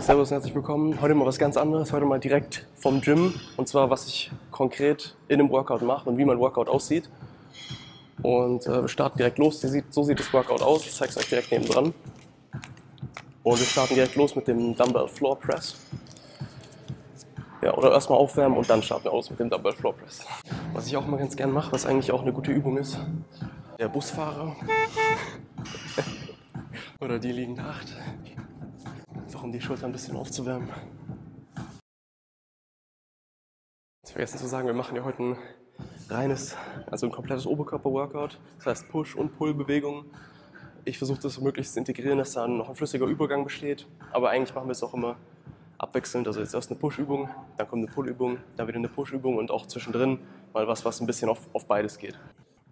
Servus und herzlich willkommen. Heute mal was ganz anderes, heute mal direkt vom Gym. Und zwar, was ich konkret in einem Workout mache und wie mein Workout aussieht. Und wir starten direkt los. So sieht das Workout aus. Ich zeige es euch direkt nebendran. Und wir starten direkt los mit dem Dumbbell Floor Press. Ja, oder erstmal aufwärmen und dann starten wir aus mit dem Dumbbell Floor Press. Was ich auch immer ganz gern mache, was eigentlich auch eine gute Übung ist, der Busfahrer oder die liegende Acht. Einfach um die Schulter ein bisschen aufzuwärmen. Ich vergessen zu sagen, wir machen ja heute ein reines, also ein komplettes Oberkörper-Workout. Das heißt Push- und Pull-Bewegungen. Ich versuche das so möglichst zu integrieren, dass da noch ein flüssiger Übergang besteht. Aber eigentlich machen wir es auch immer abwechselnd. Also jetzt erst eine Push-Übung, dann kommt eine Pull-Übung, dann wieder eine Push-Übung und auch zwischendrin mal was ein bisschen auf beides geht.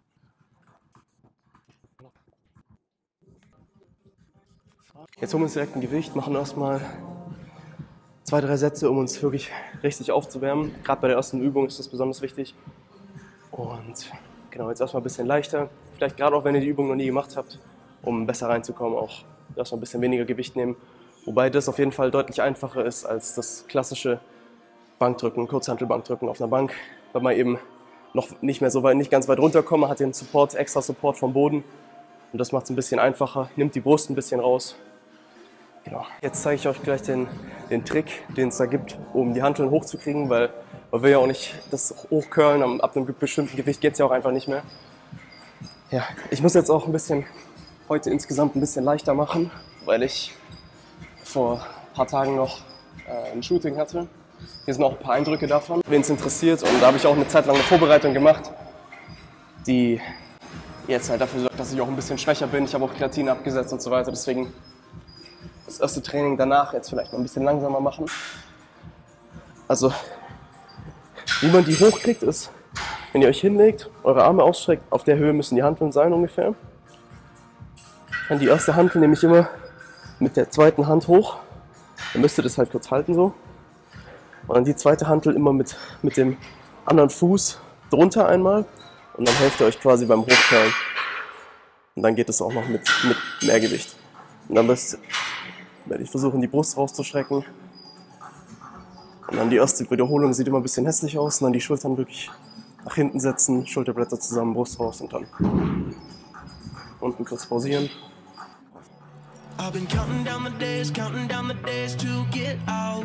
Jetzt holen wir uns direkt ein Gewicht, machen erstmal 2-3 Sätze, um uns wirklich richtig aufzuwärmen. Gerade bei der ersten Übung ist das besonders wichtig. Und genau, jetzt erstmal ein bisschen leichter. Vielleicht gerade auch, wenn ihr die Übung noch nie gemacht habt, um besser reinzukommen, auch erstmal ein bisschen weniger Gewicht nehmen. Wobei das auf jeden Fall deutlich einfacher ist als das klassische Bankdrücken, Kurzhantelbankdrücken auf einer Bank, weil man eben noch nicht mehr so weit, nicht ganz weit runterkommt, man hat den Support, extra Support vom Boden und das macht es ein bisschen einfacher, nimmt die Brust ein bisschen raus. Genau. Jetzt zeige ich euch gleich den Trick, den es da gibt, um die Hanteln hochzukriegen, weil man will ja auch nicht das hochcurlen, ab einem bestimmten Gewicht geht es ja auch einfach nicht mehr. Ja, ich muss jetzt auch ein bisschen heute insgesamt ein bisschen leichter machen, weil ich vor ein paar Tagen noch ein Shooting hatte. Hier sind auch ein paar Eindrücke davon, wen es interessiert. Und da habe ich auch eine Zeit lang eine Vorbereitung gemacht, die jetzt halt dafür sorgt, dass ich auch ein bisschen schwächer bin. Ich habe auch Kreatin abgesetzt und so weiter, deswegen das erste Training danach jetzt vielleicht noch ein bisschen langsamer machen. Also, wie man die hochkriegt, ist, wenn ihr euch hinlegt, eure Arme ausstreckt, auf der Höhe müssen die Hanteln sein ungefähr. Dann die erste Hantel nehme ich immer mit der zweiten Hand hoch. Dann müsst ihr das halt kurz halten so. Und dann die zweite Hantel immer mit dem anderen Fuß drunter einmal. Und dann helft ihr euch quasi beim Hochcurlen. Und dann geht es auch noch mit mehr Gewicht. Und dann werde ich versuchen, die Brust rauszustrecken. Und dann die erste Wiederholung sieht immer ein bisschen hässlich aus. Und dann die Schultern wirklich nach hinten setzen, Schulterblätter zusammen, Brust raus und dann unten kurz pausieren. I've been counting down the days to get out.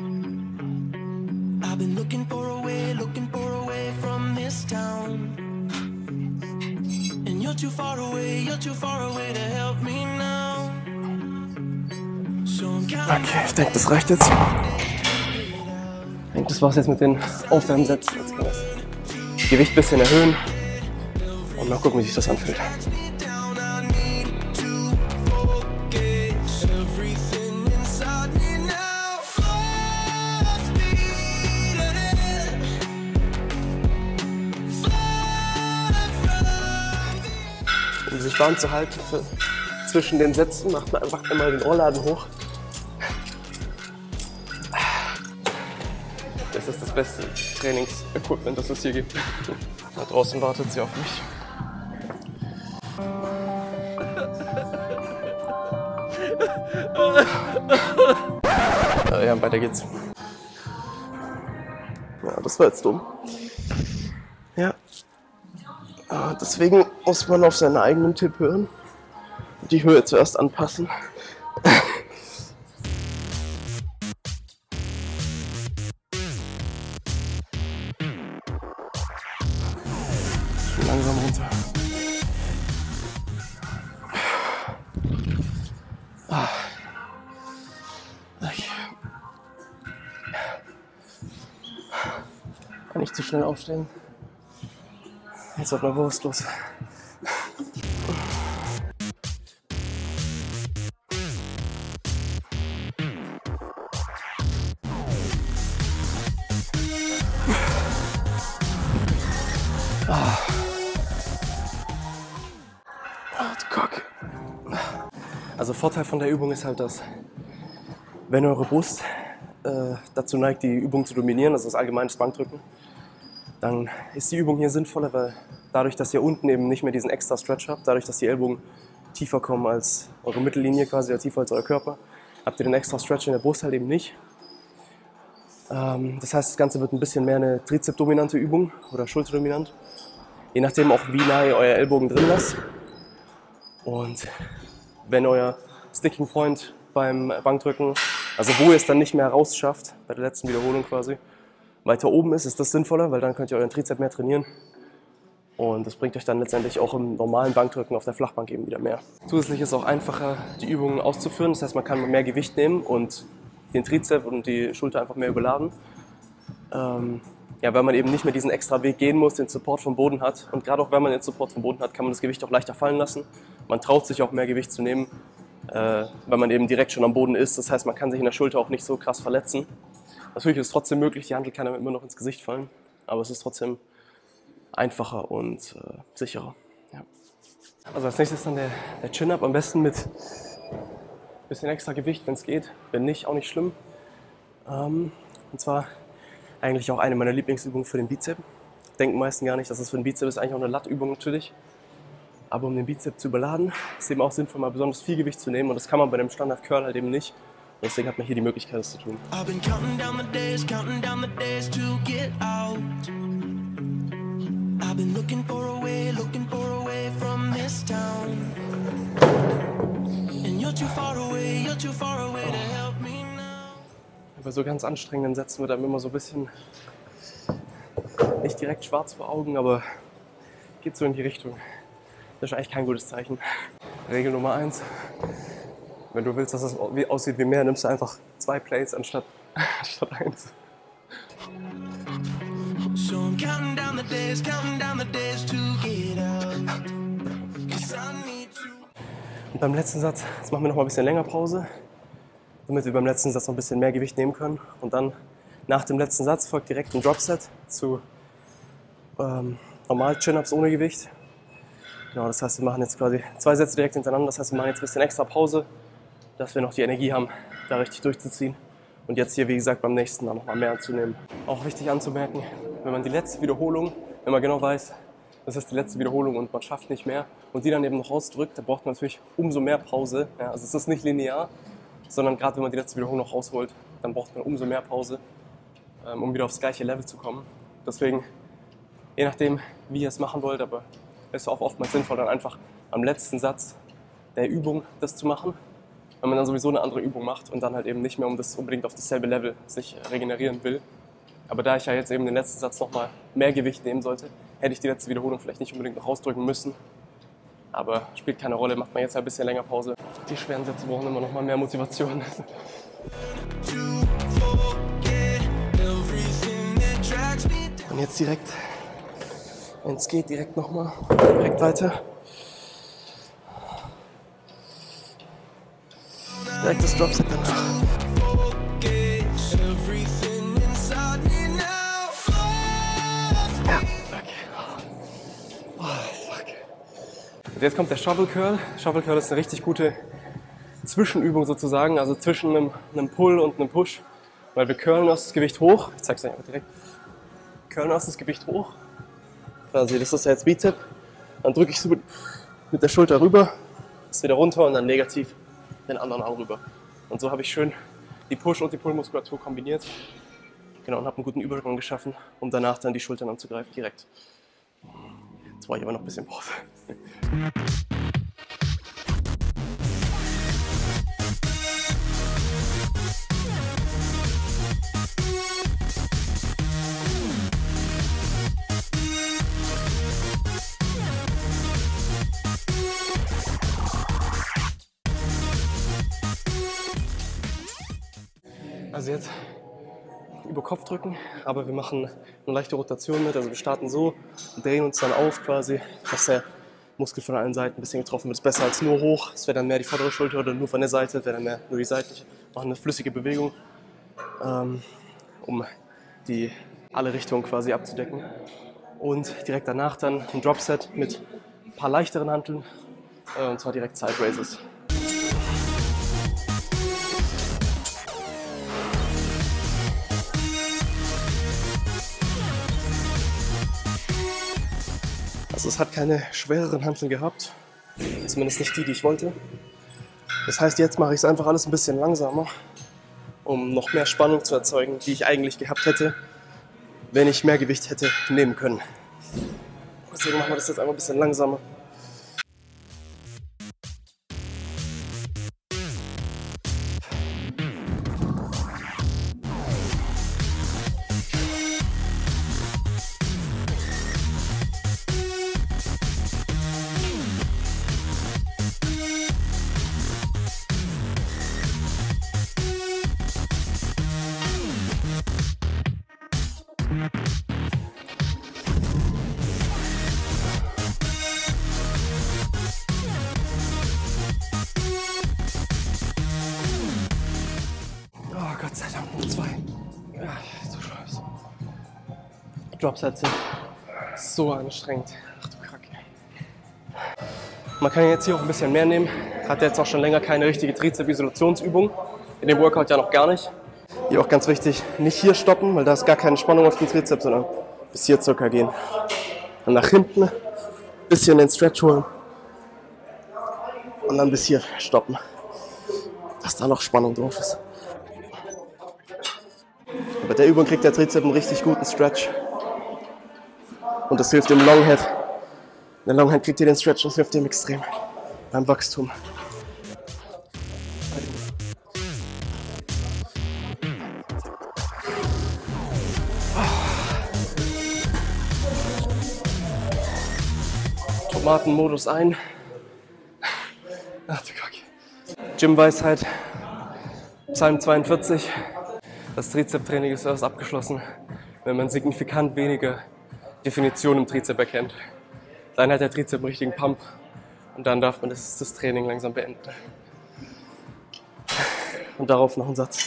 I've been looking for a way from this town. And you're too far away to help me now. So I'm counting. Okay, ich denke, das reicht jetzt. Ich denke, das war's jetzt mit den Aufwärmsätzen. Jetzt können wir das Gewicht ein bisschen erhöhen und mal gucken, wie sich das anfühlt. Um sich warm zu halten zwischen den Sätzen, macht man einfach einmal den Rollladen hoch. Das ist das beste Trainingsequipment, das es hier gibt. Da draußen wartet sie auf mich. Ja, weiter geht's. Ja, das war jetzt dumm. Ja. Deswegen muss man auf seinen eigenen Tipp hören und die Höhe zuerst anpassen. Langsam runter. Okay. Kann nicht zu schnell aufstehen. Jetzt wird mal bewusstlos. Kacke. Also Vorteil von der Übung ist halt, dass wenn eure Brust dazu neigt, die Übung zu dominieren, also das allgemeine Bankdrücken, dann ist die Übung hier sinnvoller, weil dadurch, dass ihr unten eben nicht mehr diesen extra Stretch habt, dadurch, dass die Ellbogen tiefer kommen als eure Mittellinie quasi, oder tiefer als euer Körper, habt ihr den extra Stretch in der Brust halt eben nicht. Das heißt, das Ganze wird ein bisschen mehr eine Trizep-dominante Übung oder Schulterdominant. Je nachdem auch, wie nah ihr euer Ellbogen drin lasst. Und wenn euer Sticking Point beim Bankdrücken, also wo ihr es dann nicht mehr rausschafft, bei der letzten Wiederholung quasi, weiter oben ist das sinnvoller, weil dann könnt ihr euren Trizep mehr trainieren. Und das bringt euch dann letztendlich auch im normalen Bankdrücken auf der Flachbank eben wieder mehr. Zusätzlich ist es auch einfacher, die Übungen auszuführen. Das heißt, man kann mehr Gewicht nehmen und den Trizep und die Schulter einfach mehr überladen. Ja, weil man eben nicht mehr diesen extra Weg gehen muss, den Support vom Boden hat. Und gerade auch wenn man den Support vom Boden hat, kann man das Gewicht auch leichter fallen lassen. Man traut sich auch mehr Gewicht zu nehmen, weil man eben direkt schon am Boden ist. Das heißt, man kann sich in der Schulter auch nicht so krass verletzen. Natürlich ist es trotzdem möglich, die Hantel kann einem immer noch ins Gesicht fallen, aber es ist trotzdem einfacher und sicherer. Ja. Also als nächstes dann der Chin-Up, am besten mit ein bisschen extra Gewicht, wenn es geht. Wenn nicht, auch nicht schlimm. Und zwar eigentlich auch eine meiner Lieblingsübungen für den Bizep. Denken meisten gar nicht, dass das für den Bizep ist, eigentlich auch eine Lattübung natürlich. Aber um den Bizep zu überladen, ist eben auch sinnvoll, mal besonders viel Gewicht zu nehmen. Und das kann man bei dem Standard-Curl halt eben nicht. Und deswegen hat man hier die Möglichkeit, das zu tun. I've been counting down the days to get out. I've been looking for a way from this town. And you're too far away to help me now. Bei so ganz anstrengenden Sätzen wird einem immer so ein bisschen, nicht direkt schwarz vor Augen, aber geht so in die Richtung. Das ist eigentlich kein gutes Zeichen. Regel Nummer 1, wenn du willst, dass es aussieht wie mehr, nimmst du einfach 2 Plates anstatt 1. So I'm counting down the days to get out. 'Cause I need to. Und beim letzten Satz, jetzt machen wir noch mal ein bisschen länger Pause, damit wir beim letzten Satz noch ein bisschen mehr Gewicht nehmen können. Und dann nach dem letzten Satz folgt direkt ein Dropset zu normal Chin-Ups ohne Gewicht. Genau, das heißt, wir machen jetzt quasi 2 Sätze direkt hintereinander. Das heißt, wir machen jetzt ein bisschen extra Pause, dass wir noch die Energie haben, da richtig durchzuziehen. Und jetzt hier, wie gesagt, beim nächsten dann nochmal mehr anzunehmen. Auch wichtig anzumerken, wenn man die letzte Wiederholung, wenn man genau weiß, das ist die letzte Wiederholung und man schafft nicht mehr und die dann eben noch rausdrückt, dann braucht man natürlich umso mehr Pause. Ja, also es ist nicht linear, sondern gerade wenn man die letzte Wiederholung noch rausholt, dann braucht man umso mehr Pause, um wieder aufs gleiche Level zu kommen. Deswegen, je nachdem, wie ihr es machen wollt, aber es ist auch oftmals sinnvoll, dann einfach am letzten Satz der Übung das zu machen, wenn man dann sowieso eine andere Übung macht und dann halt eben nicht mehr unbedingt auf dasselbe Level sich regenerieren will. Aber da ich ja jetzt eben den letzten Satz nochmal mehr Gewicht nehmen sollte, hätte ich die letzte Wiederholung vielleicht nicht unbedingt noch rausdrücken müssen. Aber spielt keine Rolle, macht man jetzt ein bisschen länger Pause. Die schweren Sätze brauchen immer noch mal mehr Motivation. Und jetzt direkt, wenn es geht, direkt nochmal, direkt weiter. Direkt das Dropset danach. Ja, okay. Oh, fuck. Und jetzt kommt der Shovel Curl. Shovel Curl ist eine richtig gute Zwischenübung sozusagen, also zwischen einem Pull und einem Push. Weil wir curlen erst das Gewicht hoch. Ich zeig's euch einfach direkt. Curlen erst das Gewicht hoch. Quasi, das ist jetzt Bizep. Dann drücke ich so mit der Schulter rüber, ist wieder runter und dann negativ den anderen Arm rüber. Und so habe ich schön die Push- und die Pull-Muskulatur kombiniert. Genau, und habe einen guten Übergang geschaffen, um danach dann die Schultern anzugreifen, direkt. Jetzt brauche ich aber noch ein bisschen Pause. Also jetzt über Kopf drücken, aber wir machen eine leichte Rotation mit. Also wir starten so und drehen uns dann auf quasi, dass der Muskel von allen Seiten ein bisschen getroffen wird. Das ist besser als nur hoch. Es wäre dann mehr die vordere Schulter oder nur von der Seite, wäre dann mehr nur die seitliche. Machen eine flüssige Bewegung, um alle Richtungen quasi abzudecken. Und direkt danach dann ein Dropset mit ein paar leichteren Hanteln, und zwar direkt Side Raises. Also es hat keine schwereren Hanteln gehabt, zumindest nicht die ich wollte. Das heißt, jetzt mache ich es einfach alles ein bisschen langsamer, um noch mehr Spannung zu erzeugen, die ich eigentlich gehabt hätte, wenn ich mehr Gewicht hätte nehmen können. Deswegen machen wir das jetzt einfach ein bisschen langsamer. Oh Gott sei Dank, nur 2. Ja, so scheiße. Dropsätze. So anstrengend. Ach du Kacke. Man kann jetzt hier auch ein bisschen mehr nehmen. Hat jetzt auch schon länger keine richtige Trizep-Isolationsübung. In dem Workout ja noch gar nicht. Hier auch ganz wichtig, nicht hier stoppen, weil da ist gar keine Spannung auf den Trizeps, sondern bis hier circa gehen. Und nach hinten, bisschen den Stretch holen. Und dann bis hier stoppen. Dass da noch Spannung drauf ist. Bei der Übung kriegt der Trizep einen richtig guten Stretch. Und das hilft dem Longhead. Der Longhead kriegt hier den Stretch, das hilft dem extrem beim Wachstum. Tomatenmodus ein. Ach du Kacke. Gym-Weisheit. Psalm 42. Das Trizep-Training ist erst abgeschlossen, wenn man signifikant weniger Definition im Trizep erkennt. Dann hat der Trizep einen richtigen Pump und dann darf man das Training langsam beenden. Und darauf noch ein Satz.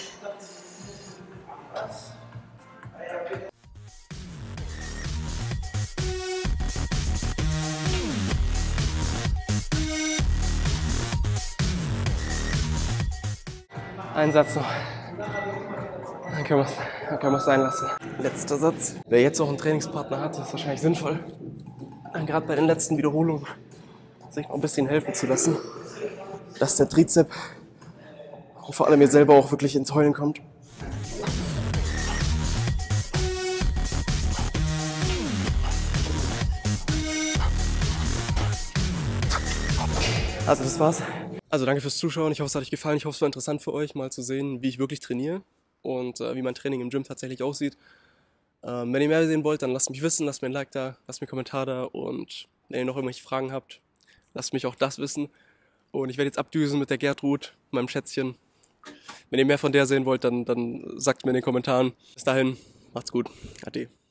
Ein Satz noch. Dann können wir es sein lassen. Letzter Satz. Wer jetzt auch einen Trainingspartner hat, ist wahrscheinlich sinnvoll, gerade bei den letzten Wiederholungen sich noch ein bisschen helfen zu lassen, dass der Trizep und vor allem ihr selber auch wirklich ins Heulen kommt. Also das war's. Also danke fürs Zuschauen. Ich hoffe, es hat euch gefallen. Ich hoffe, es war interessant für euch, mal zu sehen, wie ich wirklich trainiere und wie mein Training im Gym tatsächlich aussieht. Wenn ihr mehr sehen wollt, dann lasst mich wissen, lasst mir ein Like da, lasst mir einen Kommentar da und wenn ihr noch irgendwelche Fragen habt, lasst mich auch das wissen. Und ich werde jetzt abdüsen mit der Gertrud, meinem Schätzchen. Wenn ihr mehr von der sehen wollt, dann sagt mir in den Kommentaren. Bis dahin, macht's gut. Ade.